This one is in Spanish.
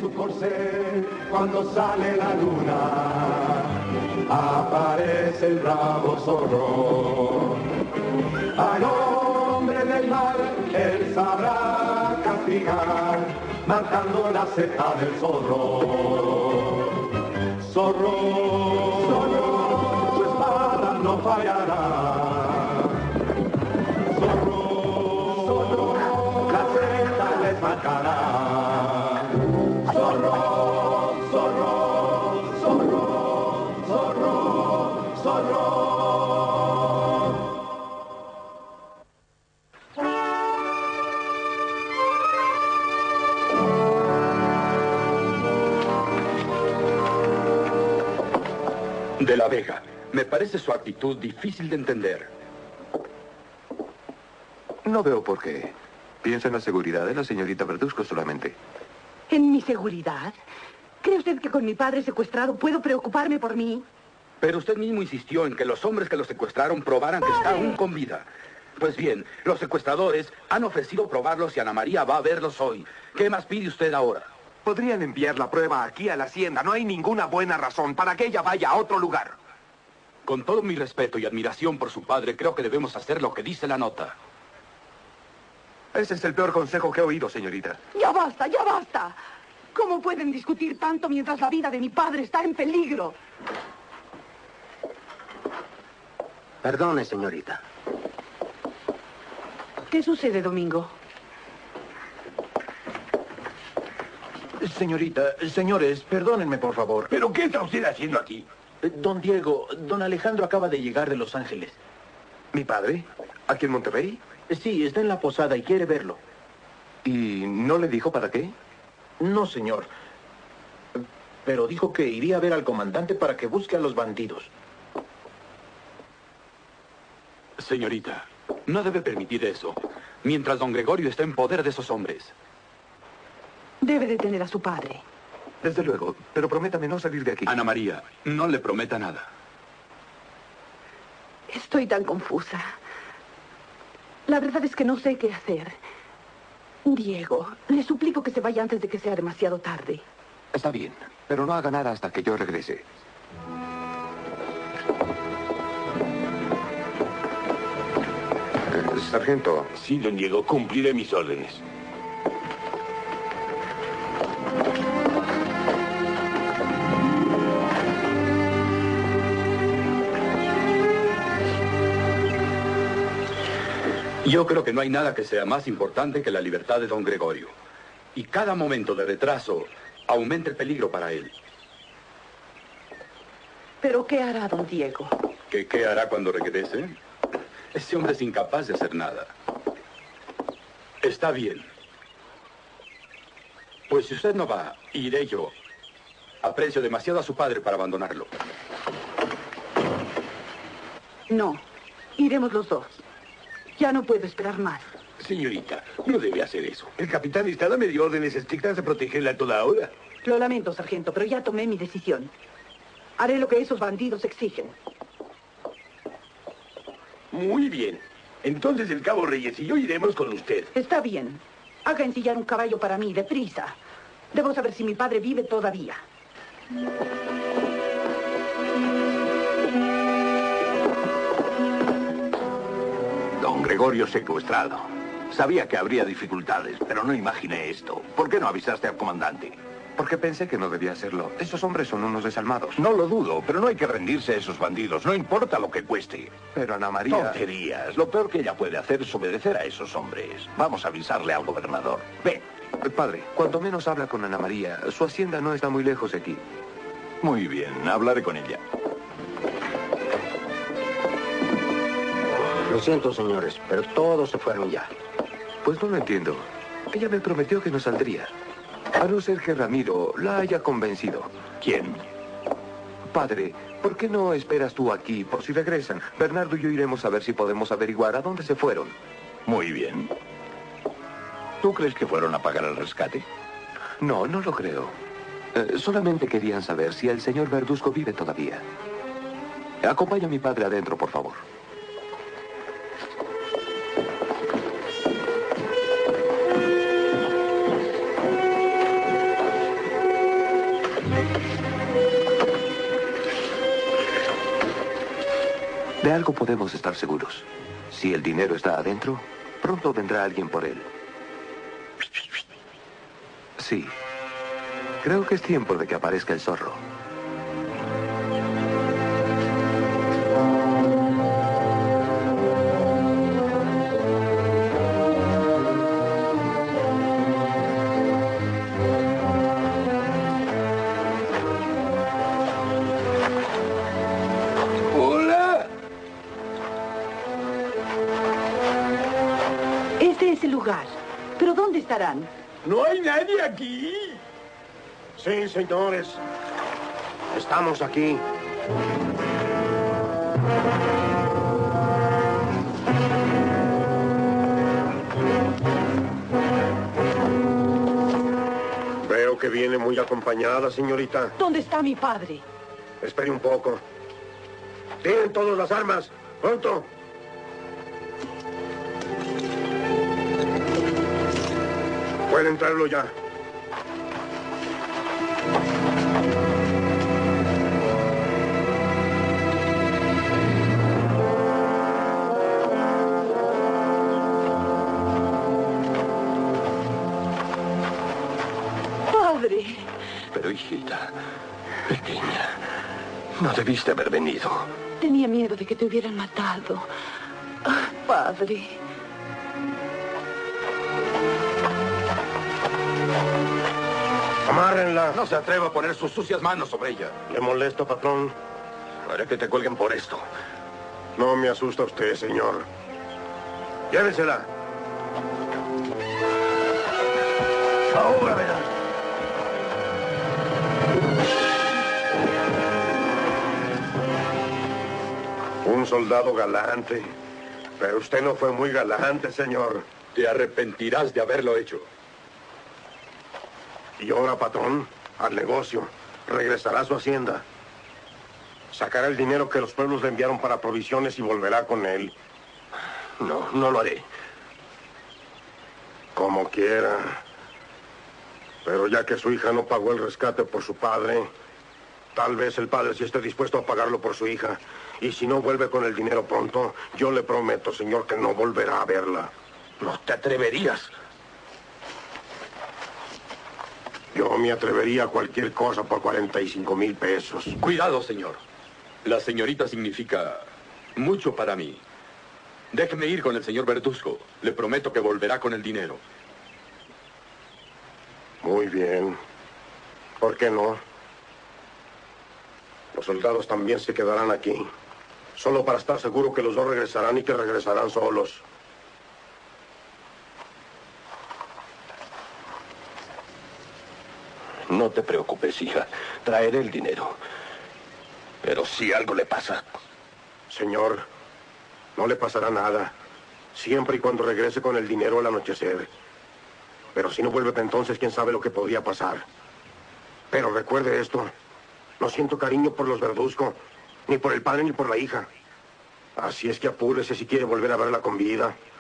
su corcel, cuando sale la luna, aparece el bravo zorro. Al hombre del mar, él sabrá castigar, marcando la seta del zorro. Zorro, zorro, su espada no fallará. Zorro, zorro, la seta les marcará. Zorro, zorro, zorro, zorro, zorro. De la Vega, me parece su actitud difícil de entender. No veo por qué. Piensa en la seguridad de la señorita Verduzco solamente. ¿En mi seguridad? ¿Cree usted que con mi padre secuestrado puedo preocuparme por mí? Pero usted mismo insistió en que los hombres que lo secuestraron probaran que está aún con vida. Pues bien, los secuestradores han ofrecido probarlos y Ana María va a verlos hoy. ¿Qué más pide usted ahora? Podrían enviar la prueba aquí a la hacienda. No hay ninguna buena razón para que ella vaya a otro lugar. Con todo mi respeto y admiración por su padre, creo que debemos hacer lo que dice la nota. Ese es el peor consejo que he oído, señorita. ¡Ya basta, ya basta! ¿Cómo pueden discutir tanto mientras la vida de mi padre está en peligro? Perdone, señorita. ¿Qué sucede, Domingo? Señorita, señores, perdónenme, por favor. ¿Pero qué está usted haciendo aquí? Don Diego, don Alejandro acaba de llegar de Los Ángeles. ¿Mi padre? ¿Aquí en Monterrey? Sí, está en la posada y quiere verlo. ¿Y no le dijo para qué? No, señor. Pero dijo que iría a ver al comandante para que busque a los bandidos. Señorita, no debe permitir eso. Mientras don Gregorio está en poder de esos hombres. Debe detener a su padre. Desde luego, pero prométame no salir de aquí. Ana María, no le prometa nada. Estoy tan confusa. La verdad es que no sé qué hacer. Diego, le suplico que se vaya antes de que sea demasiado tarde. Está bien, pero no haga nada hasta que yo regrese. Sargento. Sí, don Diego, cumpliré mis órdenes. Yo creo que no hay nada que sea más importante que la libertad de don Gregorio. Y cada momento de retraso aumenta el peligro para él. ¿Pero qué hará don Diego? ¿Qué hará cuando regrese? Ese hombre es incapaz de hacer nada. Está bien. Pues si usted no va, iré yo. Aprecio demasiado a su padre para abandonarlo. No, iremos los dos. Ya no puedo esperar más. Señorita, no debe hacer eso. El capitán Estrada me dio órdenes estrictas de protegerla a toda hora. Lo lamento, sargento, pero ya tomé mi decisión. Haré lo que esos bandidos exigen. Muy bien. Entonces el cabo Reyes y yo iremos con usted. Está bien. Haga ensillar un caballo para mí, deprisa. Debo saber si mi padre vive todavía. Don Gregorio secuestrado. Sabía que habría dificultades, pero no imaginé esto. ¿Por qué no avisaste al comandante? Porque pensé que no debía hacerlo. Esos hombres son unos desalmados. No lo dudo, pero no hay que rendirse a esos bandidos. No importa lo que cueste. Pero Ana María... Tonterías. Lo peor que ella puede hacer es obedecer a esos hombres. Vamos a avisarle al gobernador. Ven. Padre, cuanto menos habla con Ana María, su hacienda no está muy lejos de aquí. Muy bien, hablaré con ella. Lo siento, señores, pero todos se fueron ya. Pues no lo entiendo. Ella me prometió que no saldría. A no ser que Ramiro la haya convencido. ¿Quién? Padre, ¿por qué no esperas tú aquí por si regresan? Bernardo y yo iremos a ver si podemos averiguar a dónde se fueron. Muy bien. ¿Tú crees que fueron a pagar el rescate? No, no lo creo. Solamente querían saber si el señor Verduzco vive todavía. Acompaña a mi padre adentro, por favor. De algo podemos estar seguros. Si el dinero está adentro, pronto vendrá alguien por él. Sí. Creo que es tiempo de que aparezca el zorro. ¡Hola! Este es el lugar. ¿Pero dónde estarán? ¿No hay nadie aquí? Sí, señores. Estamos aquí. Veo que viene muy acompañada, señorita. ¿Dónde está mi padre? Espere un poco. Tienen todas las armas. Pronto. Pueden traerlo ya. Padre. Pero, hijita, pequeña, no debiste haber venido. Tenía miedo de que te hubieran matado. Ah, padre. Amárrenla. No se atreva a poner sus sucias manos sobre ella. ¿Le molesto, patrón? Haré que te cuelguen por esto. No me asusta usted, señor. Llévensela. Ahora verás. Un soldado galante. Pero usted no fue muy galante, señor. Te arrepentirás de haberlo hecho. Y ahora, patrón, al negocio. Regresará a su hacienda. Sacará el dinero que los pueblos le enviaron para provisiones y volverá con él. No, no lo haré. Como quiera. Pero ya que su hija no pagó el rescate por su padre, tal vez el padre sí esté dispuesto a pagarlo por su hija. Y si no vuelve con el dinero pronto, yo le prometo, señor, que no volverá a verla. No te atreverías. Yo me atrevería a cualquier cosa por 45,000 pesos. Cuidado, señor. La señorita significa mucho para mí. Déjeme ir con el señor Verduzco. Le prometo que volverá con el dinero. Muy bien. ¿Por qué no? Los soldados también se quedarán aquí. Solo para estar seguro que los dos regresarán y que regresarán solos. No te preocupes, hija. Traeré el dinero. Pero si algo le pasa... Señor, no le pasará nada. Siempre y cuando regrese con el dinero al anochecer. Pero si no vuelve hasta entonces, quién sabe lo que podría pasar. Pero recuerde esto. No siento cariño por los Verduzco. Ni por el padre ni por la hija. Así es que apúrese si quiere volver a verla con vida.